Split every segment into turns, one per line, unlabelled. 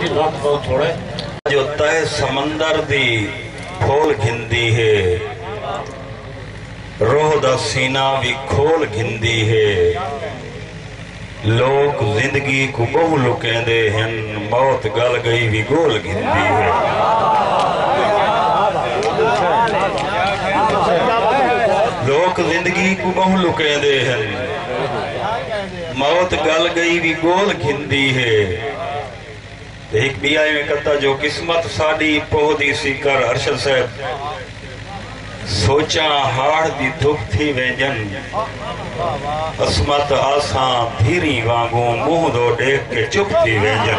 جو تہ سمندر دی پھول گھندی ہے روح دا سینہ بھی کھول گھندی ہے لوگ زندگی کو بہو لکیں دے ہیں موت گل گئی بھی گول گھندی ہے لوگ زندگی کو بہو لکیں دے ہیں موت گل گئی بھی گول گھندی ہے ایک بھی آئی میں کہتا جو قسمت ساڑی پہدی سی کر ارشد صاحب سوچا ہاڑ دی دھپ تھی وینجن اسمت آساں دھیری وانگوں منہ دو ڈیک کے چپ تھی وینجن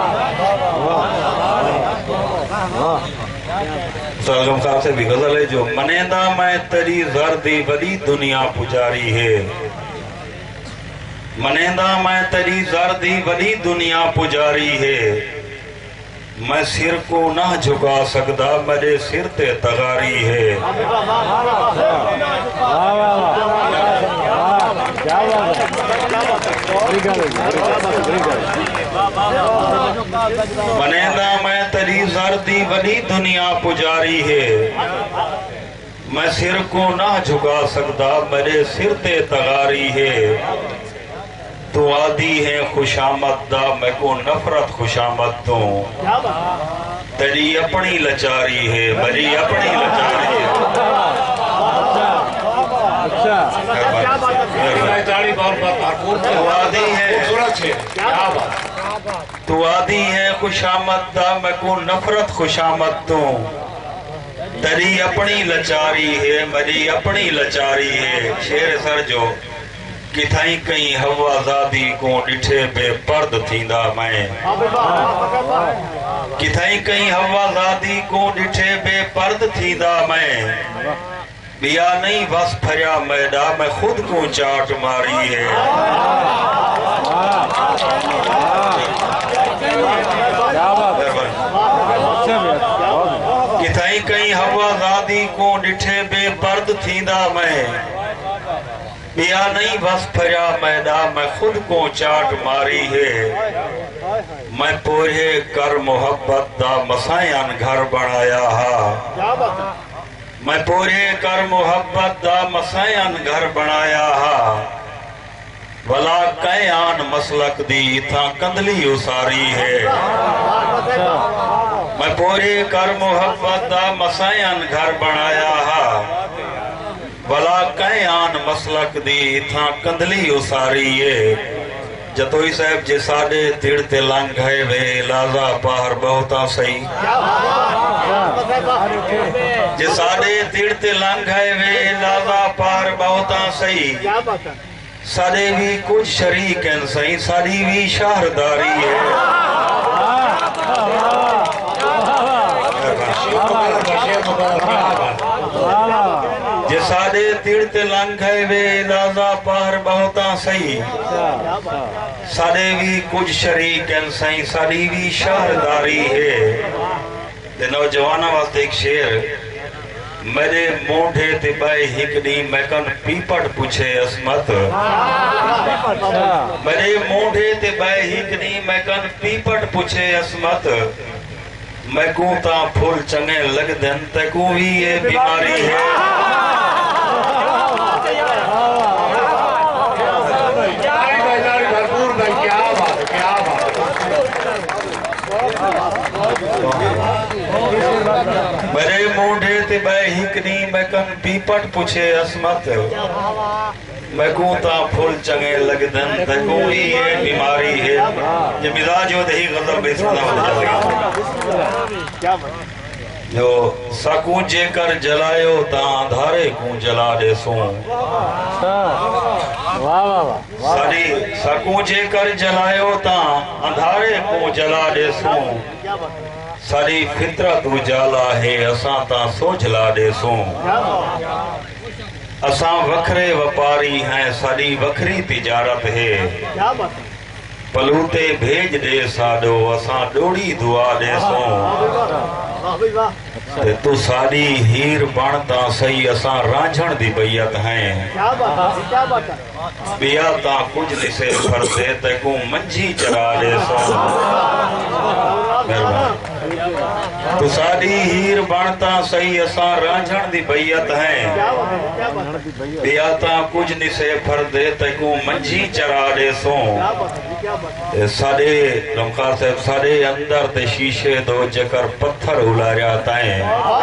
سالگم صاحب سے بھی غزل ہے جو منیندہ میں تری زردی ولی دنیا پجاری ہے منیندہ میں تری زردی ولی دنیا پجاری ہے میں سر کو نہ جھکا سکتا میرے سر تے تغاری ہے منیندہ میں تری زردی ولی دنیا پجاری ہے میں سر کو نہ جھکا سکتا میرے سر تے تغاری ہے تو آدھی ہے خوشامد دا میں کو نفرت خوشامد دوں تیری اپنی لچاری ہے میری اپنی لچاری ہے تو آدھی ہے خوشامد دا میں کو نفرت خوشامد دوں تیری اپنی لچاری ہے میری اپنی لچاری ہے شیر سر جو کتھائی کہیں ہوا زادی کو ڈٹھے بے پرد تھیندا میں کتھائی کہیں ہوا زادی کو ڈٹھے بے پرد تھیندا میں بیا نہیں بس پھریا میڈا میں خود کو چاٹ ماری ہے کتھائی کہیں ہوا زادی کو ڈٹھے بے پرد تھیندا میں بیا نہیں بس پھریا میدہ میں خود کو چاٹ ماری ہے میں پورے کر محبت دا مسائن گھر بنایا ہا میں پورے کر محبت دا مسائن گھر بنایا ہا ولا کئیان مسلک دی تھا کندلی اساری ہے میں پورے کر محبت دا مسائن گھر بنایا ہا بلا کئیان مسلک دی تھا کندلی اساری ہے جتوئی صاحب جے ساڑے تیڑ تے لنگ ہے وے لازا پاہر بہتا صحیح جے ساڑے تیڑ تے لنگ ہے وے لازا پاہر بہتا صحیح ساڑے بھی کچھ شریک ہیں صحیح ساڑی بھی شہرداری ہے جے ساڑے تیڑ تے لنگ ہے وے لازا پاہر بہتا صحیح ساڑے بھی کچھ شریک ہیں صحیح ساڑی بھی شہرداری ہے نوجوانہ واسطے ایک شیر میرے مونڈے تے بائے ہکڑی میں کن پیپٹ پوچھے اسمت میرے مونڈے تے بائے ہکڑی میں کن پیپٹ پوچھے اسمت میں کو تا پھول چنگے لگ دن تے کو بھی یہ بیماری ہے میرے مونڈے تے بے ہکڑی میں کن پیپٹ پوچھے اسمت میں کو تا پھول چنگے لگ دن تے کو بھی یہ بیماری ہے یہ مزاج ہو دہی غضب بے سنا ہو جائے جو سکوں جے کر جلائیو تا اندھارے کو جلا دے سوں سکوں جے کر جلائیو تا اندھارے کو جلا دے سوں ساری فطرت اجالا ہے اساں تا سو جلا دے سوں اساں وکھرے وپاری ہیں ساری وکھری تجارت ہے پلوتے بھیج دے ساڑو اساں ڈوڑی دعا دے سوں تو ساری ہیر بانتا صحیح اساں رانجھن دی بیعت ہیں بیا تا کچھ نسے پھر دے تے کو منجھی چرا دے سوں تو ساری ہیر بانتا صحیح اساں رانجھن دی بیعت ہیں بیعتا کچھ نسے پھر دے تکو منجی چرا دے سوں سارے رمخار صاحب سارے اندر دے شیشے دو جکر پتھر اولاریا تائیں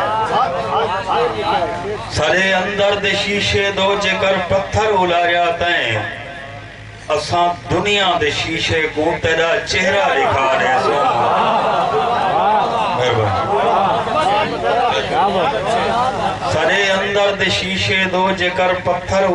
سارے اندر دے شیشے دو جکر پتھر اولاریا تائیں اساں دنیا دے شیشے کو تیرا چہرہ دکھا دے سوں سارے اندر دے شیشے دو جکر پتھر